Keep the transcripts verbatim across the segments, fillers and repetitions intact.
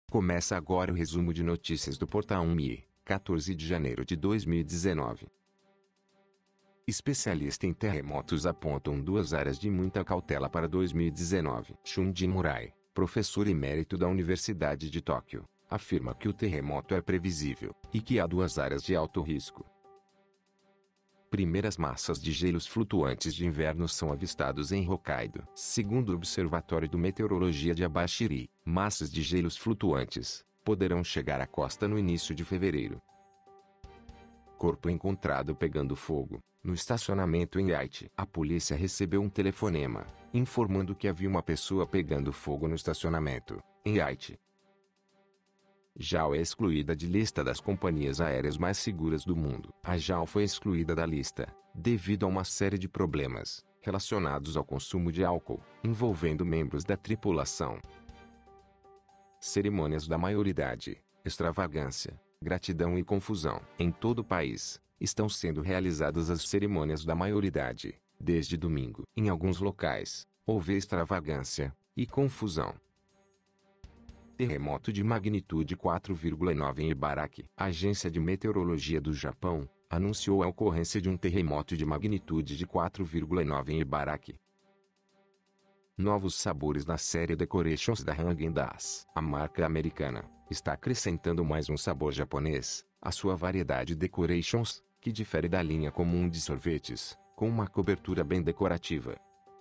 Começa agora o resumo de notícias do Portal M I, quatorze de janeiro de dois mil e dezenove. Especialistas em terremotos apontam duas áreas de muita cautela para dois mil e dezenove. Shunji Murai, professor emérito da Universidade de Tóquio, afirma que o terremoto é previsível e que há duas áreas de alto risco. Primeiras massas de gelos flutuantes de inverno são avistados em Hokkaido. Segundo o Observatório de Meteorologia de Abashiri, massas de gelos flutuantes poderão chegar à costa no início de fevereiro. Corpo encontrado pegando fogo no estacionamento em Aichi. A polícia recebeu um telefonema informando que havia uma pessoa pegando fogo no estacionamento em Aichi. J A L é excluída de lista das companhias aéreas mais seguras do mundo. A J A L foi excluída da lista devido a uma série de problemas relacionados ao consumo de álcool envolvendo membros da tripulação. Cerimônias da maioridade, extravagância, gratidão e confusão. Em todo o país, estão sendo realizadas as cerimônias da maioridade, desde domingo. Em alguns locais, houve extravagância e confusão. Terremoto de magnitude quatro vírgula nove em Ibaraki. A Agência de Meteorologia do Japão anunciou a ocorrência de um terremoto de magnitude de quatro vírgula nove em Ibaraki. Novos sabores na série Decorations da Häagen-Dazs. A marca americana está acrescentando mais um sabor japonês, a sua variedade Decorations, que difere da linha comum de sorvetes, com uma cobertura bem decorativa.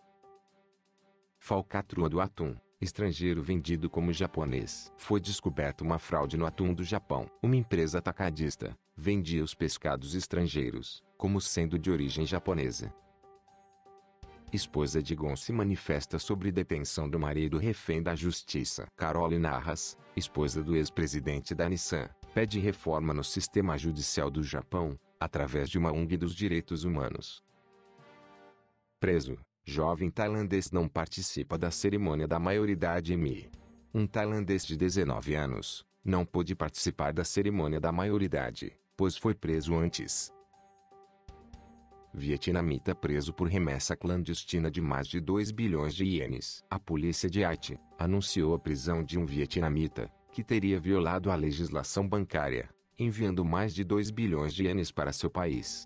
Falcatrua do atum, estrangeiro vendido como japonês. Foi descoberta uma fraude no atum do Japão. Uma empresa atacadista vendia os pescados estrangeiros como sendo de origem japonesa. Esposa de Gon se manifesta sobre detenção do marido refém da justiça. Caroline Arras, esposa do ex-presidente da Nissan, pede reforma no sistema judicial do Japão, através de uma O N G dos direitos humanos. Preso, jovem tailandês não participa da cerimônia da maioridade M I. Um tailandês de dezenove anos não pôde participar da cerimônia da maioridade, pois foi preso antes. Vietnamita preso por remessa clandestina de mais de dois bilhões de ienes. A polícia de Haiti anunciou a prisão de um vietnamita que teria violado a legislação bancária, enviando mais de dois bilhões de ienes para seu país.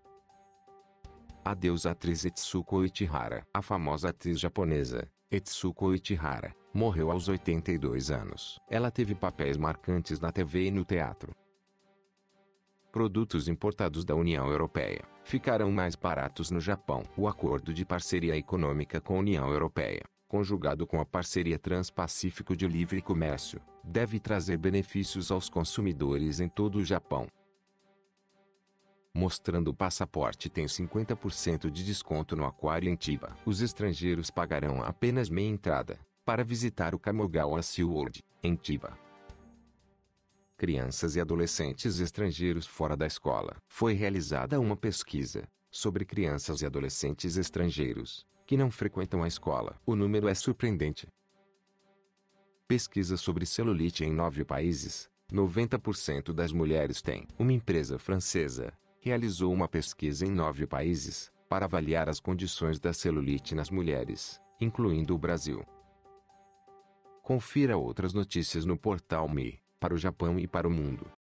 Adeus atriz Etsuko Uehara. A famosa atriz japonesa, Etsuko Uehara, morreu aos oitenta e dois anos. Ela teve papéis marcantes na T V e no teatro. Produtos importados da União Europeia ficarão mais baratos no Japão. O acordo de parceria econômica com a União Europeia, conjugado com a parceria Trans-Pacífico de Livre Comércio, deve trazer benefícios aos consumidores em todo o Japão. Mostrando o passaporte tem cinquenta por cento de desconto no aquário em Chiba. Os estrangeiros pagarão apenas meia entrada para visitar o Kamogawa SeaWorld, em Chiba. Crianças e adolescentes estrangeiros fora da escola. Foi realizada uma pesquisa sobre crianças e adolescentes estrangeiros que não frequentam a escola. O número é surpreendente. Pesquisa sobre celulite em nove países. noventa por cento das mulheres têm. Uma empresa francesa realizou uma pesquisa em nove países para avaliar as condições da celulite nas mulheres, incluindo o Brasil. Confira outras notícias no Portal M I, para o Japão e para o mundo.